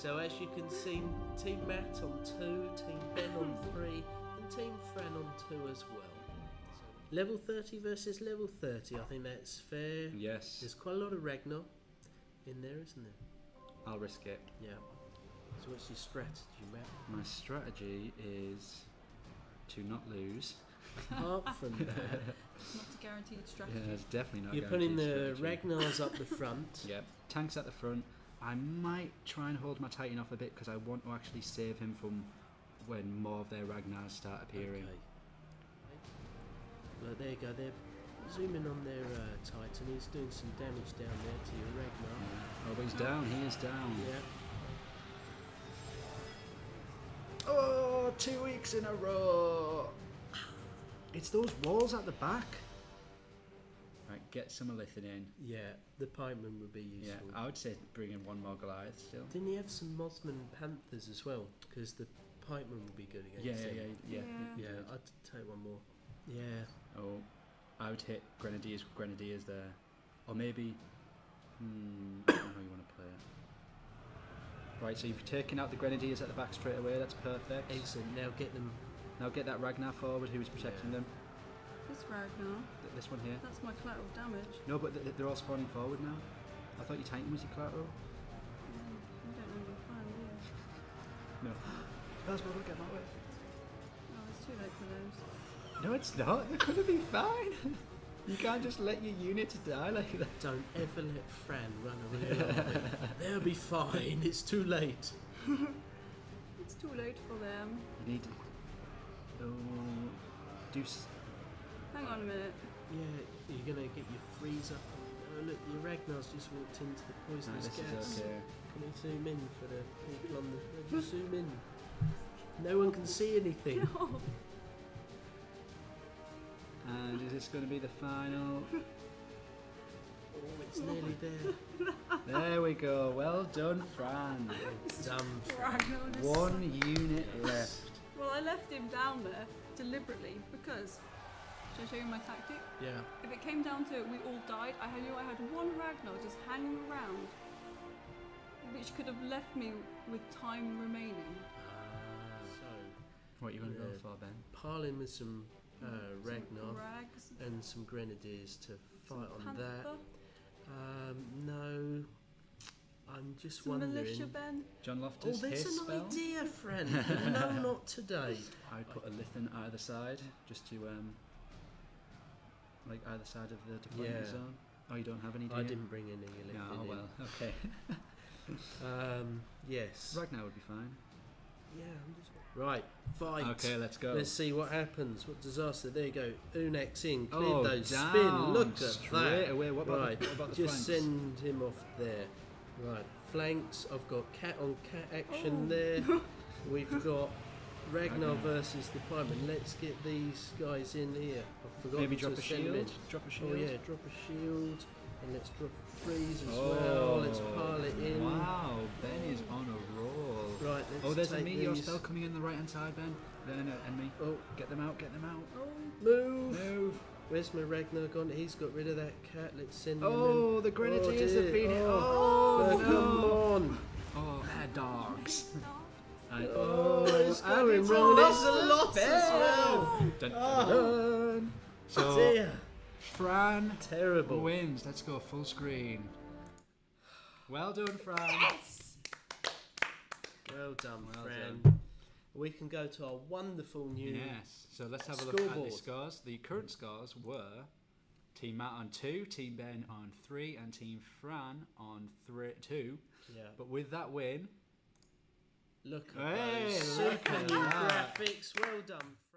So as you can see, Team Matt on 2, Team Ben on 3, and Team Fran on 2 as well. So, level 30 versus level 30, I think that's fair. Yes. There's quite a lot of Ragnar in there, isn't there? I'll risk it. Yeah. So what's your strategy, Matt? My strategy is to not lose. Apart from that, It's not a guaranteed strategy. Yeah, it's definitely not. you're putting the strategy. Ragnars up the front. Yep. Tanks at the front. I might try and hold my Titan off a bit because I want to actually save him from when more of their Ragnars start appearing. Okay. Well, there you go. They're zooming on their Titan. He's doing some damage down there to your Ragnar. Oh, but he's down. He is down. Yeah. Oh, 2 weeks in a row. It's those walls at the back. Right, get some Elithin in. Yeah, the pikeman would be Yeah, useful. I would say bring in one more Goliath still. Didn't he have some Mothman and Panthers as well? Because the pikeman would be good against him. Yeah. Yeah, I'd take one more. Yeah. Oh, I would hit Grenadiers with Grenadiers there. Or maybe... I don't know how you want to play it. Right, so you've taken out the Grenadiers at the back straight away, that's perfect. Excellent, now get them... Now get that Ragnar forward who's protecting them. This Ragnar, This one here. that's my collateral damage. No, but they're all spawning forward now. I thought your Titan was your collateral. You don't know your plan, do you? No. That's what we'll get my way. Oh, it's too late for those. No, it's not. They're going to be fine. You can't just let your units die like that. Don't ever let Fran run away. They'll be fine, it's too late. It's too late for them. You need to... Oh... Do... Hang on a minute. Yeah, you're going to get your freeze up. Oh look, your Ragnar's just walked into the No, poisonous this gas. is okay. Can we zoom in for the people on the... zoom in. No one can see anything. Oh, And is this going to be the final? Oh, it's nearly there. There we go. Well done, Fran. It's done. Ragnar is One unit left. Well, I left him down there deliberately because... Should I show you my tactic? Yeah. If it came down to it, we all died, I knew I had one Ragnar just hanging around, which could have left me with time remaining. So, What are you going to go Yeah. for, Ben? pile in with some Ragnar Rags. and some Grenadiers to fight on Panther. that. No, I'm just Some wondering. militia, Ben. John Oh, Loftus, there's his an spell. idea, friend. No, not today. I'd put a Lithin either side, just to, like either side of the deployment Yeah. zone. Oh, you don't have any, do I you? didn't bring any Elithin No, in. well, okay. Yes. Ragnar would be fine. Yeah, I'm just... Right, fight. Okay, let's go. Let's see what happens. What disaster. There you go. Unax in. Cleared Oh, those. down. Spin. Look at Straight that. away. What about right. what about the Just flanks? send him off there. Right. Flanks. I've got cat on cat action Oh. there. We've got Ragnar Ragnar. versus the Pikeman. Let's get these guys in here. I've forgotten Maybe to drop a send them in. shield. Drop a shield. Oh yeah, drop a shield. And let's drop a freeze as Oh, well. Let's pile it in. Wow, Ben is on a roll. Right, let's Oh, there's a take meteor these. spell coming in the right hand side, Ben. Then enemy. Oh, Get them out. Get them out. Oh, move. Move. Where's my Ragnar gone? He's got rid of that cat. Let's send him in. Oh, the Grenadiers have been hit. Oh, Oh, come on. Oh, they're dogs. And, Oh, it's and going it's wrong. a It's a loss as well. Dun, dun, Oh. dun. So, Dear. Fran Terrible. wins. Let's go full screen. Well done, Fran. yes! Well done, Well Fran. done. We can go to our wonderful new... Yes. So let's have a look at the Scoreboard. scores. The current scores were Team Matt on 2, Team Ben on 3, and Team Fran on 2. Yeah. But with that win, Look at Hey, those look super at new that. graphics. Well done.